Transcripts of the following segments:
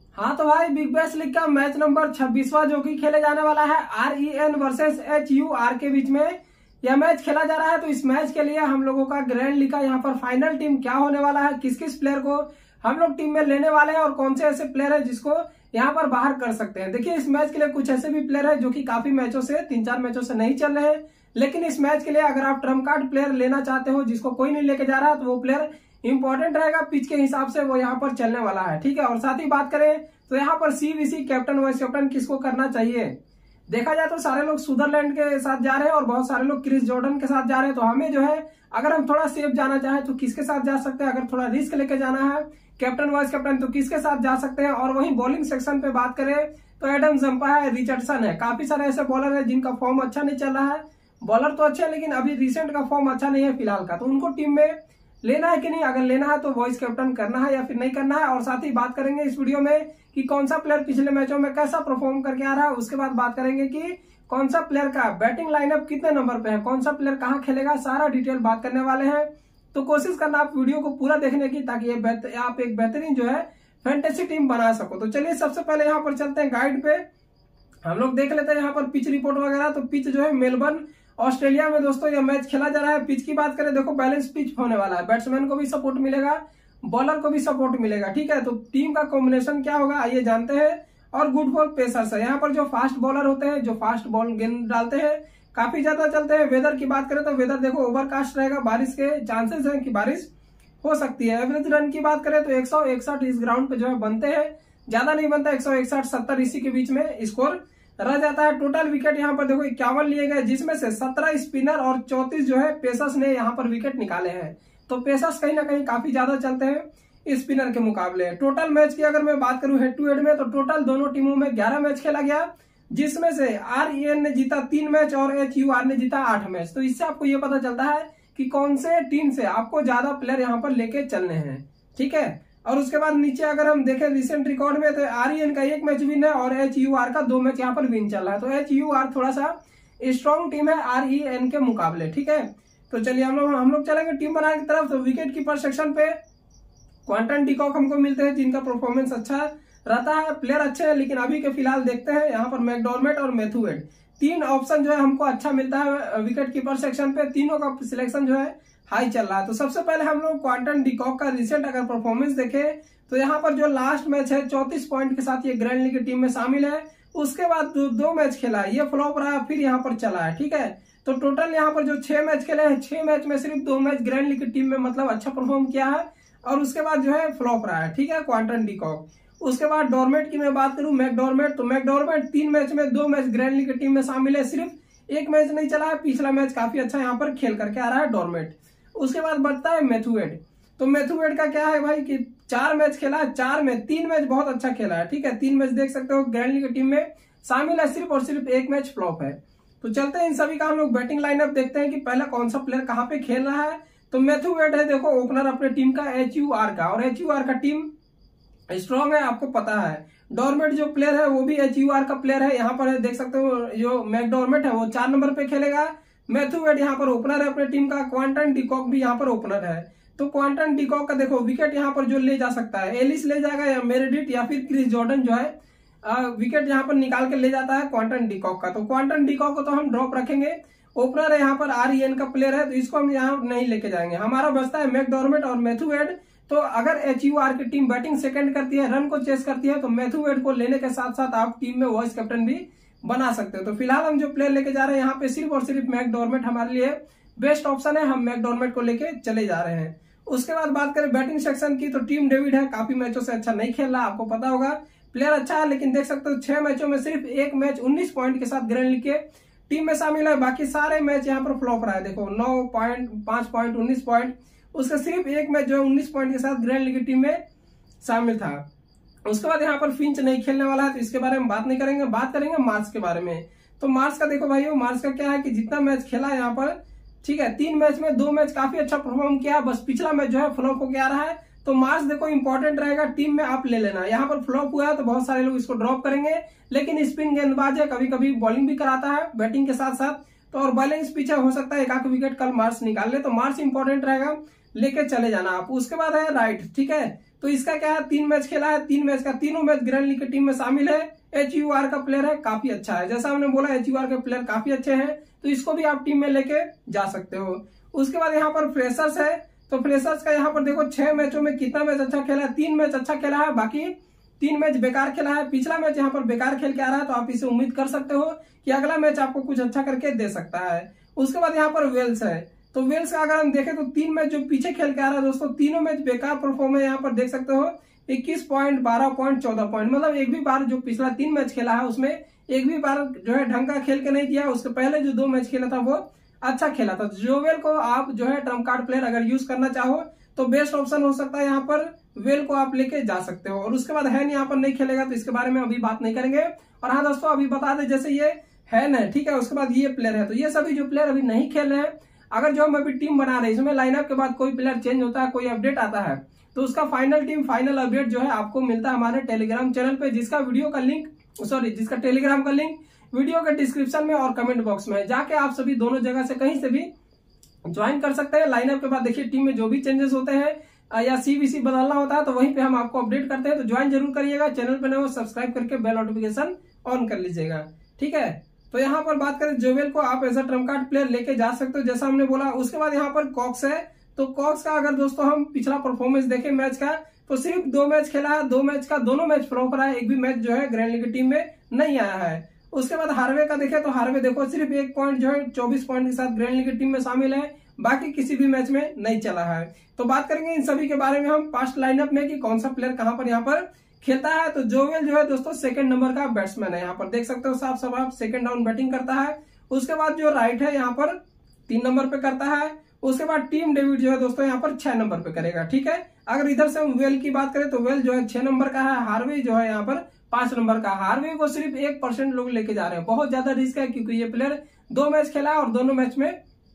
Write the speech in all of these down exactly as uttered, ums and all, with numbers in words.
हाँ तो भाई बिग बैश लीग का मैच नंबर छब्बीसवां जो कि खेले जाने वाला है R E N versus H U R के बीच में यह मैच खेला जा रहा है। तो इस मैच के लिए हम लोगों का ग्रैंड लीग का यहाँ पर फाइनल टीम क्या होने वाला है, किस किस प्लेयर को हम लोग टीम में लेने वाले हैं और कौन से ऐसे प्लेयर है जिसको यहाँ पर बाहर कर सकते हैं। देखिए इस मैच के लिए कुछ ऐसे भी प्लेयर है जो कि काफी मैचों से तीन चार मैचों से नहीं चल रहे हैं, लेकिन इस मैच के लिए अगर आप ट्रम्प कार्ड प्लेयर लेना चाहते हो जिसको कोई नहीं लेके जा रहा तो वो प्लेयर इंपॉर्टेंट रहेगा, पिच के हिसाब से वो यहाँ पर चलने वाला है। ठीक है, और साथ ही बात करें तो यहाँ पर सीवीसी कैप्टन वाइस कैप्टन किसको करना चाहिए। देखा जाए तो सारे लोग सुदरलैंड के साथ जा रहे हैं और बहुत सारे लोग क्रिस जॉर्डन के साथ जा रहे हैं। तो हमें जो है अगर हम थोड़ा सेफ जाना चाहें तो किसके साथ जा सकते हैं, अगर थोड़ा रिस्क लेके जाना है कैप्टन वाइस कैप्टन तो किसके साथ जा सकते हैं। और वहीं बॉलिंग सेक्शन पे बात करें तो एडम जंपा है, रिचर्डसन है, काफी सारे ऐसे बॉलर है जिनका फॉर्म अच्छा नहीं चल रहा है। बॉलर तो अच्छे है लेकिन अभी रिसेंट का फॉर्म अच्छा नहीं है फिलहाल का, तो उनको टीम में लेना है कि नहीं, अगर लेना है तो वॉइस कैप्टन करना है या फिर नहीं करना है। और साथ ही बात करेंगे इस वीडियो में कि कौन सा प्लेयर पिछले मैचों में कैसा परफॉर्म करके आ रहा है। उसके बाद बात करेंगे कि कौन सा प्लेयर का बैटिंग लाइनअप कितने नंबर पे है, कौन सा प्लेयर कहाँ खेलेगा, सारा डिटेल बात करने वाले हैं। तो कोशिश करना आप वीडियो को पूरा देखने की ताकि ये आप एक बेहतरीन जो है फैंटेसी टीम बना सको। तो चलिए सबसे पहले यहाँ पर चलते हैं गाइड पे, हम लोग देख लेते हैं यहाँ पर पिच रिपोर्ट वगैरह। तो पिच जो है मेलबर्न ऑस्ट्रेलिया में दोस्तों ये मैच खेला जा रहा है। पिच की बात करें देखो बैलेंस पिच होने वाला है, बैट्समैन को भी सपोर्ट मिलेगा, बॉलर को भी सपोर्ट मिलेगा। ठीक है, तो टीम का कॉम्बिनेशन क्या होगा आइए जानते हैं। और गुड फॉर पेसर्स है, यहाँ पर जो फास्ट बॉलर होते हैं जो फास्ट बॉल गेंद डालते हैं काफी ज्यादा चलते हैं। वेदर की बात करें तो वेदर देखो ओवरकास्ट रहेगा, बारिश के चांसेस हैं कि बारिश हो सकती है। एवरेज रन की बात करें तो एक सौ इकसठ इस ग्राउंड पे जो है बनते हैं, ज्यादा नहीं बनता, एक सौ इकसठ सत्तर इसी के बीच में स्कोर रह जाता है। टोटल विकेट यहाँ पर देखो इक्यावन लिए गए जिसमें से सत्रह स्पिनर और चौतीस जो है पेसर्स ने यहाँ पर विकेट निकाले हैं। तो पेसर्स कहीं ना कहीं काफी ज्यादा चलते हैं स्पिनर के मुकाबले। टोटल मैच की अगर मैं बात करूं हेड टू हेड में तो टोटल दोनों टीमों में ग्यारह मैच खेला गया, जिसमें से आर ई एन ने जीता तीन मैच और एच यू आर ने जीता आठ मैच। तो इससे आपको ये पता चलता है कि कौन से टीम से आपको ज्यादा प्लेयर यहाँ पर लेके चलने हैं। ठीक है, और उसके बाद नीचे अगर हम देखें रिसेंट रिकॉर्ड में तो आर ई एन का एक मैच विन है और एच यू आर का दो मैच यहाँ पर विन चल रहा है। तो एच यू आर थोड़ा सा स्ट्रॉन्ग टीम है आर ई एन के मुकाबले। ठीक है, तो चलिए हम लोग हम लोग चलेंगे टीम बनाने की तरफ। तो विकेट कीपर सेक्शन पे क्वांटन डिकॉक हमको मिलते हैं जिनका परफॉर्मेंस अच्छा रहता है, प्लेयर अच्छे हैं, लेकिन अभी के फिलहाल देखते हैं यहाँ पर मैकडॉर्मेट और मैथ्यू वेड तीन ऑप्शन जो है हमको अच्छा मिलता है विकेट कीपर सेक्शन पे, तीनों का सिलेक्शन जो है हाई चल रहा है। तो सबसे पहले हम लोग क्वांटन डिकॉक का रिसेंट अगर परफॉर्मेंस देखें तो यहाँ पर जो लास्ट मैच है चौतीस पॉइंट के साथ ये ग्रैंड लीग की टीम में शामिल है। उसके बाद दो, दो मैच खेला है, ये फ्लॉप रहा फिर यहाँ पर चला है। ठीक है, तो टोटल यहाँ पर जो छह मैच खेले हैं छह मैच में सिर्फ दो मैच ग्रैंड लीग की टीम में मतलब अच्छा परफॉर्म किया है और उसके बाद जो है फ्लॉप रहा है। ठीक है, क्वांटन डिकॉक। उसके बाद डॉर्मेट की मैं बात करूं मैकडॉर्मेट तो मैकडॉर्मेट तीन मैच में दो मैच ग्रैंड लीग की टीम में शामिल है, सिर्फ एक मैच नहीं चला है, पिछला मैच काफी अच्छा यहाँ पर खेल करके आ रहा है डॉर्मेट। उसके बाद बढ़ता है मैथ्यू वेड। तो मैथ्यू वेड का क्या है भाई कि चार मैच खेला है, चार में तीन मैच बहुत अच्छा खेला है। ठीक है, तीन मैच देख सकते हो ग्रैंड लीग की टीम में शामिल है, सिर्फ और सिर्फ एक मैच फ्लॉप है। तो चलते हैं इन सभी का हम लोग बैटिंग लाइनअप देखते हैं कि पहला कौन सा प्लेयर कहाँ पे खेल रहा है। तो मैथ्यू वेड है देखो ओपनर अपने टीम का एच यू आर का, और एच यू आर का टीम स्ट्रॉन्ग है आपको पता है। डॉर्मेट जो प्लेयर है वो भी एच यू आर का प्लेयर है, यहाँ पर है, देख सकते हो जो मैकडॉर्मेट है वो चार नंबर पे खेलेगा। मैथ्यू वेड यहाँ पर ओपनर है अपने टीम का, क्वांटन डिकॉक भी यहाँ पर ओपनर है। तो क्वांटन डिकॉक का देखो विकेट यहाँ पर जो ले जा सकता है एलिस ले जाएगा या मेरेडिट या फिर क्रिस जॉर्डन जो है विकेट यहाँ पर निकाल के ले जाता है क्वांटन डिकॉक का। तो क्वांटन डिकॉक को तो हम ड्रॉप रखेंगे, ओपनर है यहाँ पर आर ई एन का प्लेयर है तो इसको हम यहाँ नहीं लेके जाएंगे। हमारा बचता है मैकडॉर्मेट और मैथ्यू वेड। तो अगर एच यू आर की टीम बैटिंग सेकंड करती है, रन को चेस करती है तो मैथ्यू वेड को लेने के साथ साथ आप टीम में वाइस कैप्टन भी बना सकते हो। तो फिलहाल हम जो प्लेयर लेके जा रहे हैं यहाँ पे सिर्फ और सिर्फ मैकडॉर्मेट हमारे लिए बेस्ट ऑप्शन है, हम मैकडॉर्मेट को लेके चले जा रहे हैं। उसके बाद बात करें बैटिंग सेक्शन की तो टीम डेविड है, काफी मैचों से अच्छा नहीं खेल रहा, आपको पता होगा प्लेयर अच्छा है लेकिन देख सकते हो छह मैचों में सिर्फ एक मैच उन्नीस पॉइंट के साथ ग्रैंड लीग के टीम में शामिल है, बाकी सारे मैच यहाँ पर फ्लॉप रहा है। देखो नौ पॉइंट पांच पॉइंट उन्नीस पॉइंट, उसका सिर्फ एक मैच जो है उन्नीस पॉइंट के साथ ग्रैंड लीग की टीम में शामिल था। उसके बाद यहाँ पर फिंच नहीं खेलने वाला है तो इसके बारे में बात नहीं करेंगे, बात करेंगे मार्क्स के बारे में। तो मार्क्स का देखो भाई मार्क्स का क्या है कि जितना मैच खेला है यहाँ पर, ठीक है, तीन मैच में दो मैच काफी अच्छा परफॉर्म किया, बस पिछला मैच जो है फ्लॉप होके आ रहा है। तो मार्क्स देखो इंपॉर्टेंट रहेगा, टीम में आप ले लेना। यहाँ पर फ्लॉप हुआ है तो बहुत सारे लोग इसको ड्रॉप करेंगे, लेकिन स्पिन गेंदबाज है, कभी कभी बॉलिंग भी कराता है बैटिंग के साथ साथ, तो और बैलेंस पीछे हो सकता है एक आध विकेट कल मार्क्स निकाल ले, तो मार्क्स इंपॉर्टेंट रहेगा, लेके चले जाना आप। उसके बाद है राइट, ठीक है, तो इसका क्या है, तीन मैच खेला है, तीन मैच का तीनों मैच ग्रैंड लीग की टीम में शामिल है। एच यू आर का प्लेयर है, काफी अच्छा है। जैसा हमने बोला एच यू आर के प्लेयर काफी अच्छे हैं, तो इसको भी आप टीम में लेके जा सकते हो। उसके बाद यहाँ पर फ्रेशर्स है, तो फ्रेशर्स का यहाँ पर देखो छह मैचों में कितना मैच अच्छा खेला है, तीन मैच अच्छा खेला है, बाकी तीन मैच बेकार खेला है। पिछला मैच यहाँ पर बेकार खेल के आ रहा है, तो आप इसे उम्मीद कर सकते हो कि अगला मैच आपको कुछ अच्छा करके दे सकता है। उसके बाद यहाँ पर वेल्स है, तो वेल्स का अगर हम देखें तो तीन मैच जो पीछे खेल के आ रहा है दोस्तों, तीनों मैच बेकार परफॉर्म है। यहाँ पर देख सकते हो इक्कीस पॉइंट, बारह पॉइंट, चौदह पॉइंट, मतलब एक भी बार जो पिछला तीन मैच खेला है उसमें एक भी बार जो है ढंग का खेल के नहीं दिया। उसके पहले जो दो मैच खेला था वो अच्छा खेला था। जोवेल को आप जो है ट्रम्प कार्ड प्लेयर अगर यूज करना चाहो तो बेस्ट ऑप्शन हो सकता है, यहाँ पर वेल को आप लेके जा सकते हो। और उसके बाद हैन यहाँ पर नहीं खेलेगा, तो इसके बारे में अभी बात नहीं करेंगे। और हाँ दोस्तों, अभी बता दें जैसे ये हैन है, ठीक है, उसके बाद ये प्लेयर है, तो ये सभी जो प्लेयर अभी नहीं खेल रहे हैं, अगर जो हम अभी टीम बना रहे हैं इसमें लाइनअप के बाद कोई प्लेयर चेंज होता है, कोई अपडेट आता है, तो उसका फाइनल टीम फाइनल अपडेट जो है आपको मिलता है हमारे टेलीग्राम चैनल पे, जिसका वीडियो का लिंक सॉरी जिसका टेलीग्राम का लिंक वीडियो के डिस्क्रिप्शन में और कमेंट बॉक्स में है। जाके आप सभी दोनों जगह से कहीं से भी ज्वाइन कर सकते हैं। लाइनअप के बाद देखिए टीम में जो भी चेंजेस होते हैं या सीवीसी बदलना होता है तो वहीं पे हम आपको अपडेट करते हैं, तो ज्वाइन जरूर करिएगा। चैनल पे नए हो सब्सक्राइब करके बेल नोटिफिकेशन ऑन कर लीजिएगा, ठीक है। तो यहाँ पर बात करें जोवेल को आप as a trump card player लेके जा सकते हो, जैसा हमने बोला। उसके बाद यहाँ पर कॉक्स है, तो कॉक्स का अगर दोस्तों हम पिछला परफॉर्मेंस देखें मैच का, तो सिर्फ दो मैच खेला है, दो मैच का दोनों मैच फ्लॉप रहा है, एक भी मैच जो है ग्रैंड लीग की टीम में नहीं आया है। उसके बाद हार्वे का देखें तो हार्वे देखो सिर्फ एक पॉइंट जो है चौबीस पॉइंट के साथ ग्रैंड लीग की टीम में शामिल है, बाकी किसी भी मैच में नहीं चला है। तो बात करेंगे इन सभी के बारे में हम पास्ट लाइनअप में कि कौन सा प्लेयर कहां पर यहाँ पर खेलता है। तो जोवेल जो है दोस्तों सेकंड नंबर का बैट्समैन है, यहाँ पर देख सकते हो साफ साफ आप सेकंड डाउन बैटिंग करता है। उसके बाद जो राइट है यहाँ पर तीन नंबर पे करता है। उसके बाद टीम डेविड जो है दोस्तों यहाँ पर छह नंबर पे करेगा, ठीक है। अगर इधर से हम वेल की बात करें तो वेल जो है छह नंबर का है, हार्वे जो है यहाँ पर पांच नंबर का। हार्वे को सिर्फ एक परसेंट लोग लेके जा रहे हैं, बहुत ज्यादा रिस्क है क्योंकि ये प्लेयर दो मैच खेला है और दोनों मैच में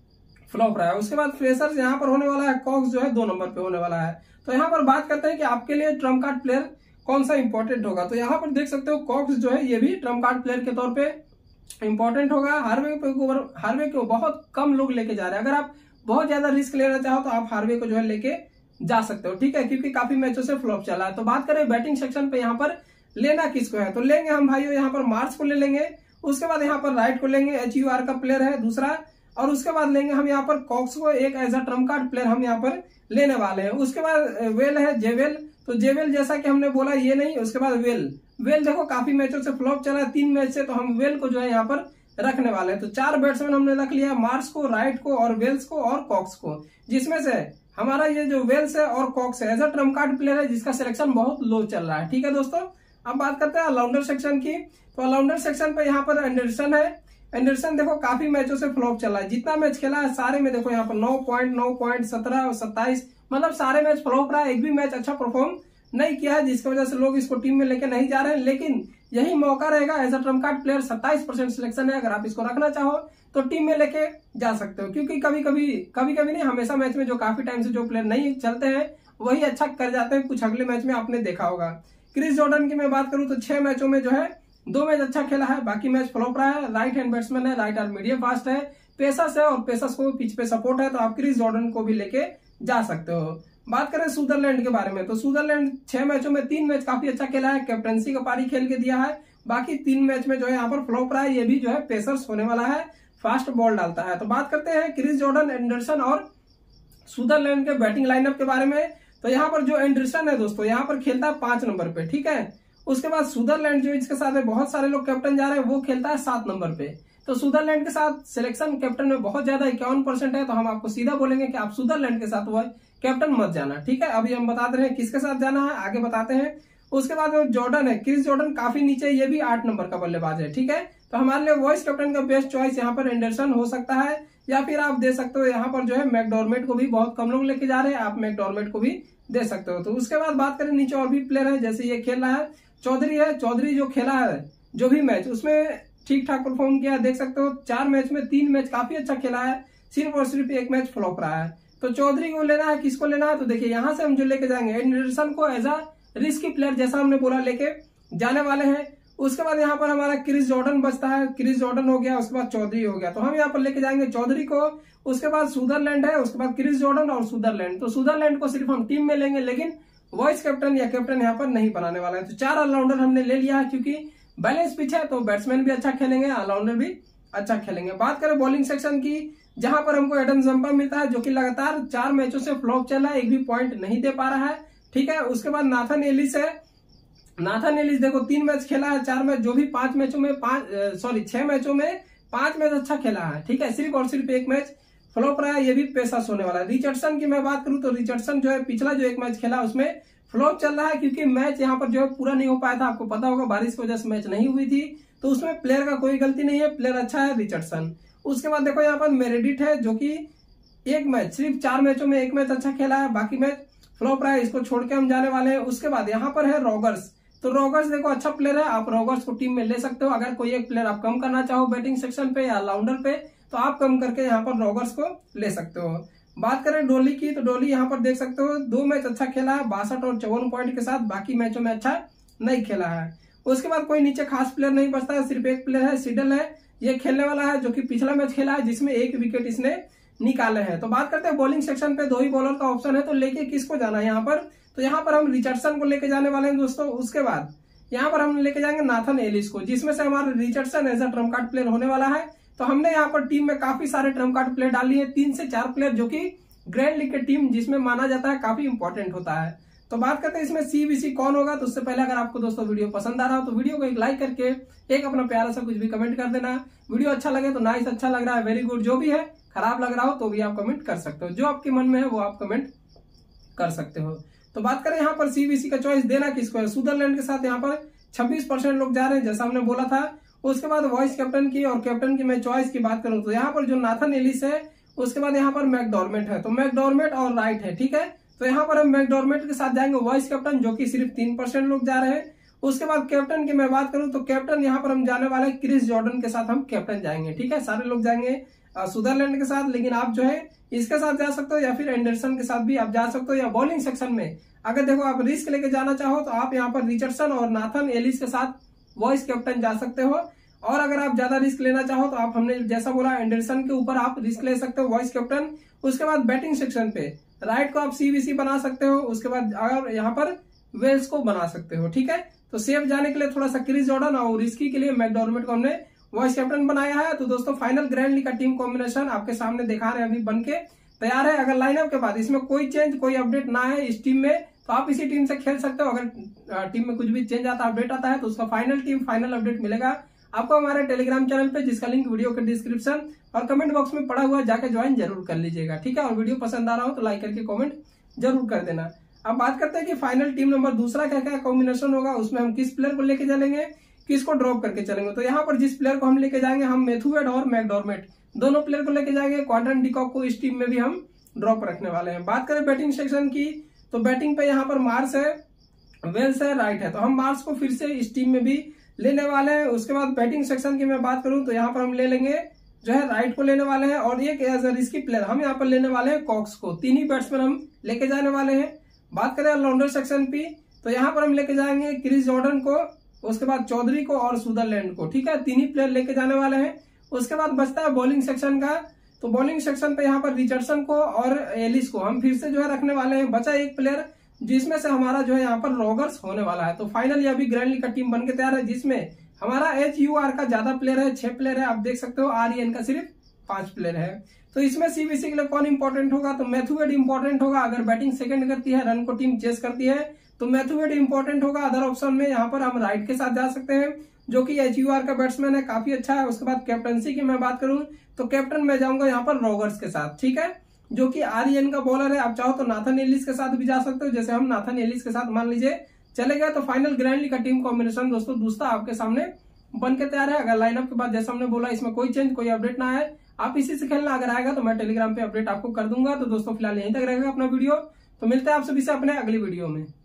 फ्लॉप रहा है। उसके बाद फ्रेशर्स यहाँ पर होने वाला है, कॉक्स जो है दो नंबर पे होने वाला है। तो यहाँ पर बात करते हैं कि आपके लिए ट्रम्प कार्ड प्लेयर कौन सा इंपॉर्टेंट होगा। तो यहाँ पर देख सकते हो कॉक्स जो है ये भी ट्रम्प कार्ड प्लेयर के तौर पे इंपॉर्टेंट होगा। हार्वे पे हार्वे को बहुत कम लोग लेके जा रहे हैं। अगर आप बहुत ज्यादा रिस्क लेना चाहो तो आप हार्वे को जो है लेके जा सकते हो, ठीक है, क्योंकि काफी मैचों से फ्लॉप चला है। तो बात करें बैटिंग सेक्शन पे यहाँ पर लेना किसको है, तो लेंगे हम भाइयों यहाँ पर मार्च को ले लेंगे। उसके बाद यहाँ पर राइट को लेंगे, एच यू आर का प्लेयर है दूसरा। और उसके बाद लेंगे हम यहाँ पर कॉक्स को, एक as a trump card player हम यहाँ पर लेने वाले हैं। उसके बाद वेल है जेवेल, तो जेवेल जैसा कि हमने बोला ये नहीं। उसके बाद वेल वेल देखो काफी मैचों से फ्लॉप चला है, तीन मैच से, तो हम वेल को जो है यहाँ पर रखने वाले हैं। तो चार बैट्समैन हमने रख लिया, मार्च को, राइट को और वेल्स को और कॉक्स को, जिसमें से हमारा ये जो वेल्स है और कॉक्स है as a trump card player है जिसका सिलेक्शन बहुत लो चल रहा है, ठीक है दोस्तों। अब बात करते हैं ऑलराउंडर सेक्शन की। तो ऑलराउंडर सेक्शन पे यहाँ पर एंडरसन है। एंडरसन देखो काफी मैचों से फ्लॉप चला है, जितना मैच खेला है सारे में देखो यहाँ पर नौ पॉइंट, नौ पॉइंट, सत्रह और सत्ताईस, मतलब सारे मैच फ्लॉप रहा है, एक भी मैच अच्छा परफॉर्म नहीं किया है, जिसकी वजह से लोग इसको टीम में लेके नहीं जा रहे हैं। लेकिन यही मौका रहेगा, as a trump card player सत्ताईस परसेंट सिलेक्शन है, अगर आप इसको रखना चाहो तो टीम में लेके जा सकते हो। क्योंकि कभी कभी कभी कभी नहीं, हमेशा मैच में जो काफी टाइम से जो प्लेयर नहीं चलते हैं वही अच्छा कर जाते हैं, कुछ अगले मैच में आपने देखा होगा। क्रिस जॉर्डन की मैं बात करूं तो छह मैचों में जो है दो मैच अच्छा खेला है, बाकी मैच फ्लॉप रहा है। राइट हैंड बैट्समैन है, राइट आर्म मीडियम फास्ट है, पेसर्स है और पेसर्स को पिच पे सपोर्ट है, तो आप क्रिस जॉर्डन को भी लेके जा सकते हो। बात करें सुदरलैंड के बारे में, तो सुदरलैंड छह मैचों में तीन मैच काफी अच्छा खेला है, कैप्टनसी का पारी खेल के दिया है, बाकी तीन मैच में जो है यहाँ पर फ्लॉप रहा है। ये भी जो है पेसर्स होने वाला है, फास्ट बॉल डालता है। तो बात करते हैं क्रिस जॉर्डन, एंडरसन और सुदरलैंड के बैटिंग लाइनअप के बारे में। तो यहाँ पर जो एंडरसन है दोस्तों यहाँ पर खेलता है पांच नंबर पे, ठीक है। उसके बाद सुदरलैंड जो इसके साथ है, बहुत सारे लोग कैप्टन जा रहे हैं, वो खेलता है सात नंबर पे। तो सुदरलैंड के साथ सिलेक्शन कैप्टन में बहुत ज्यादा इक्यावन परसेंट है, तो हम आपको सीधा बोलेंगे कि आप सुदरलैंड के साथ वो कैप्टन मत जाना, ठीक है। अभी हम बता रहे हैं किसके साथ जाना है, आगे बताते हैं। उसके बाद जॉर्डन है, क्रिस जॉर्डन काफी नीचे, ये भी आठ नंबर का बल्लेबाज है, ठीक है। तो हमारे लिए वॉइस कैप्टन का बेस्ट चॉइस यहाँ पर एंडरसन हो सकता है, या फिर आप दे सकते हो यहाँ पर जो है मैकडॉर्मेट को भी बहुत कम लोग लेके जा रहे हैं, आप मैकडॉर्मेट को भी दे सकते हो। तो उसके बाद बात करें नीचे और भी प्लेयर है, जैसे ये खेल रहा है चौधरी है। चौधरी जो खेला है जो भी मैच उसमें ठीक ठाक परफॉर्म किया, देख सकते हो चार मैच में तीन मैच काफी अच्छा खेला है, सिर्फ और सिर्फ एक मैच फ्लॉप रहा है। तो चौधरी को लेना है, किसको लेना है, तो देखिए यहाँ से हम जो लेके जाएंगे एंडरसन को एज अ रिस्की प्लेयर जैसा हमने बोला लेके जाने वाले हैं। उसके बाद यहाँ पर हमारा क्रिस जॉर्डन बचता है, क्रिस जॉर्डन हो गया, उसके बाद चौधरी हो गया, तो हम यहाँ पर लेके जाएंगे चौधरी को। उसके बाद सुदरलैंड है, उसके बाद क्रिस जॉर्डन और सुदरलैंड। तो सुदरलैंड को सिर्फ हम टीम में लेंगे, लेकिन वॉइस कैप्टन या कैप्टन यहाँ पर नहीं बनाने वाला है। तो चार ऑलराउंडर हमने ले लिया है, क्योंकि बैलेंस पिच है तो बैट्समैन भी अच्छा खेलेंगे, ऑलराउंडर भी अच्छा खेलेंगे। बात करें बॉलिंग सेक्शन की, जहां पर हमको एडम जम्पा मिलता है, जो कि लगातार चार मैचों से फ्लॉप चल रहा है, एक भी पॉइंट नहीं दे पा रहा है। ठीक है, उसके बाद नाथन एलिस है। नाथन एलिस देखो तीन मैच खेला है, चार मैच जो भी पांच मैचों में पांच सॉरी छह मैचों में पांच मैच अच्छा खेला है। ठीक है, सिर्फ और सिर्फ एक मैच फ्लॉप रहा है, ये भी पेशा होने वाला है। रिचर्डसन की मैं बात करूं तो रिचर्डसन जो है पिछला जो एक मैच खेला उसमें फ्लॉप चल रहा है, क्योंकि मैच यहाँ पर जो है पूरा नहीं हो पाया था। आपको पता होगा बारिश की वजह से मैच नहीं हुई थी, तो उसमें प्लेयर का कोई गलती नहीं है, प्लेयर अच्छा है रिचर्डसन। उसके बाद देखो यहाँ पर मेरेडिथ है, जो कि एक मैच सिर्फ चार मैचों में एक मैच अच्छा खेला है, बाकी मैच फ्लॉप रहा है, इसको छोड़ के हम जाने वाले हैं। उसके बाद यहाँ पर है रॉगर्स। तो रॉगर्स देखो अच्छा प्लेयर है, आप रॉगर्स को टीम में ले सकते हो। अगर कोई एक प्लेयर आप कम करना चाहो बैटिंग सेक्शन पे या ऑलराउंडर पे, तो आप कम करके यहाँ पर रॉगर्स को ले सकते हो। बात करें डोली की, तो डोली यहाँ पर देख सकते हो दो मैच अच्छा खेला है बासठ और चौवन पॉइंट के साथ, बाकी मैचों में अच्छा नहीं खेला है। उसके बाद कोई नीचे खास प्लेयर नहीं बचता है, सिर्फ एक प्लेयर है सिडल है, ये खेलने वाला है, जो कि पिछला मैच खेला है जिसमें एक विकेट इसने निकाले हैं। तो बात करते हैं बॉलिंग सेक्शन पे, दो ही बॉलर का ऑप्शन है, तो लेके किसको जाना है यहाँ पर, तो यहाँ पर हम रिचर्डसन को लेके जाने वाले हैं दोस्तों। उसके बाद यहाँ पर हम लेके जाएंगे नाथन एलिस को, जिसमें से हमारा Richardson as a trump card player होने वाला है। तो हमने यहाँ पर टीम में काफी सारे ट्रम्प कार्ड प्लेयर डाल लिए, तीन से चार प्लेयर, जो कि ग्रैंड लीग की टीम जिसमें माना जाता है काफी इंपॉर्टेंट होता है। तो बात करते हैं इसमें सीबीसी कौन होगा। तो उससे पहले अगर आपको दोस्तों वीडियो पसंद आ रहा हो तो वीडियो को एक लाइक करके एक अपना प्यारा सा कुछ भी कमेंट कर देना। वीडियो अच्छा लगे तो नाइस, अच्छा लग रहा है वेरी गुड, जो भी है, खराब लग रहा हो तो भी आप कमेंट कर सकते हो, जो आपके मन में है वो आप कमेंट कर सकते हो। तो बात करें यहाँ पर सीबीसी का चॉइस देना किसको है, सुदरलैंड के साथ यहाँ पर छब्बीस परसेंट लोग जा रहे हैं, जैसा हमने बोला था। उसके बाद वॉइस कैप्टन की और कैप्टन की मैं चॉइस की बात करूं तो यहाँ पर जो नाथन एलिस है, उसके बाद यहाँ पर मैकडॉर्मेट है, तो मैकडॉर्मेट और राइट है। ठीक है, तो यहाँ पर हम मैकडॉर्मेट के साथ जाएंगे वॉइस कैप्टन, जो कि सिर्फ तीन परसेंट लोग जा रहे हैं। उसके बाद कैप्टन की मैं बात करूं तो कैप्टन यहाँ पर हम जाने वाले क्रिस जॉर्डन के साथ हम कैप्टन जाएंगे। ठीक है, सारे लोग जाएंगे सुदरलैंड के साथ, लेकिन आप जो है इसके साथ जा सकते हो या फिर एंडरसन के साथ भी आप जा सकते हो। या बॉलिंग सेक्शन में अगर देखो आप रिस्क लेके जाना चाहो तो आप यहाँ पर रिचर्डसन और नाथन एलिस के साथ वॉइस कैप्टन जा सकते हो। और अगर आप ज्यादा रिस्क लेना चाहो तो आप हमने जैसा बोला एंडरसन के ऊपर आप रिस्क ले सकते हो वॉइस कैप्टन। उसके बाद बैटिंग सेक्शन पे राइट को आप सीबीसी बना सकते हो, उसके बाद अगर यहाँ पर वेल्स को बना सकते हो। ठीक है, तो सेफ जाने के लिए थोड़ा सा क्रिस जॉर्डन और रिस्की के लिए मैकडॉर्मेट को हमने वॉइस कैप्टन बनाया है। तो दोस्तों फाइनल ग्रैंड लीग का टीम कॉम्बिनेशन आपके सामने दिखा रहे हैं, अभी बन के तैयार है। अगर लाइनअप के बाद इसमें कोई चेंज कोई अपडेट ना है इस टीम में तो आप इसी टीम से खेल सकते हो। अगर टीम में कुछ भी चेंज आता अपडेट आता है तो उसका फाइनल टीम फाइनल अपडेट मिलेगा आपको हमारे टेलीग्राम चैनल पे, जिसका लिंक वीडियो के डिस्क्रिप्शन और कमेंट बॉक्स में पड़ा हुआ है, जाकर ज्वाइन जरूर कर लीजिएगा। ठीक है, और वीडियो पसंद आ रहा हो तो लाइक करके कमेंट जरूर कर देना। अब बात करते हैं कि फाइनल टीम नंबर दूसरा क्या क्या कॉम्बिनेशन होगा, उसमें हम किस प्लेयर को लेके चलेंगे, किसको ड्रॉप करके चलेंगे। तो यहाँ पर जिस प्लेयर को हम लेके जाएंगे, हम मैथ्यूवेड और मैकडॉर्मेट दोनों प्लेयर को लेके जाएंगे। क्वाड्रन डिकॉक को इस टीम में भी हम ड्रॉप रखने वाले हैं। बात करें बैटिंग सेक्शन की, तो बैटिंग पे यहाँ पर मार्स है, वेल्स है, राइट है, तो हम मार्स को फिर से इस टीम में भी लेने वाले हैं। उसके बाद बैटिंग सेक्शन की मैं बात करूं तो यहाँ पर हम ले लेंगे जो है राइट को लेने वाले हैं, और एक एज अ रिस्की प्लेयर हम यहाँ पर लेने वाले हैं कॉक्स को। तीन ही बैट्समैन हम लेके जाने वाले हैं। बात करें ऑलराउंडर सेक्शन की, तो यहाँ पर हम लेके जाएंगे क्रिस जॉर्डन को, उसके बाद चौधरी को और सुदरलैंड को। ठीक है, तीन ही प्लेयर लेके जाने वाले हैं। उसके बाद बचता है बॉलिंग सेक्शन का, तो बॉलिंग सेक्शन पे यहाँ पर रिचर्डसन को और एलिस को हम फिर से जो है रखने वाले हैं। बचा एक प्लेयर जिसमें से हमारा जो है यहाँ पर रॉगर्स होने वाला है। तो फाइनली अभी ग्रैंड लीग का टीम बन के तैयार है, जिसमें हमारा एच यू आर का ज्यादा प्लेयर है, छह प्लेयर है, आप देख सकते हो। आर ई एन का सिर्फ पांच प्लेयर है। तो इसमें सीबीसी के लिए कौन इंपॉर्टेंट होगा, तो मैथ्यूवेड इंपॉर्टेंट होगा। अगर बैटिंग सेकंड करती है, रन को टीम चेस करती है, तो मैथ्यूवेड इंपॉर्टेंट होगा। अदर ऑप्शन में यहाँ पर हम राइट के साथ जा सकते हैं, जो कि एच यू आर का बैट्समैन है, काफी अच्छा है। उसके बाद कैप्टनसी की मैं बात करूं तो कैप्टन मैं जाऊंगा यहाँ पर रॉगर्स के साथ। ठीक है, जो कि आर ई एन का बॉलर है। आप चाहो तो नाथन एलिस के साथ भी जा सकते हो, जैसे हम नाथन एलिस के साथ मान लीजिए चले गए। तो फाइनल ग्रैंड लीग का टीम कॉम्बिनेशन दोस्तों दूसरा आपके सामने बन के तैयार है। अगर लाइनअप के बाद जैसा हमने बोला इसमें कोई चेंज कोई अपडेट ना है, आप इसी से खेलना। अगर आएगा तो मैं टेलीग्राम पे अपडेट आपको कर दूंगा। तो दोस्तों फिलहाल यहीं तक रहेगा अपना वीडियो, तो मिलते हैं आप सभी से अपने अगली वीडियो में।